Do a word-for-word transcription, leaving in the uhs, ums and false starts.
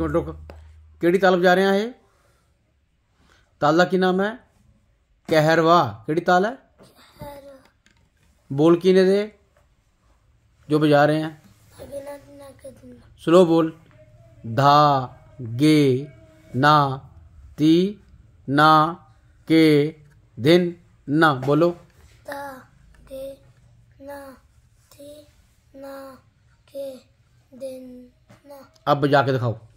Minute रुक। केड़ी ताल बजा रहे हैं? ताल का की नाम है? कहरवा। केड़ी ताल है? बोल की ने दे जो बजा रहे हैं। स्लो बोल। धा गे ना ती ना के दिन ना। बोलो। धा गे ना ती ना के दिन ना। अब बजा के दिखाओ।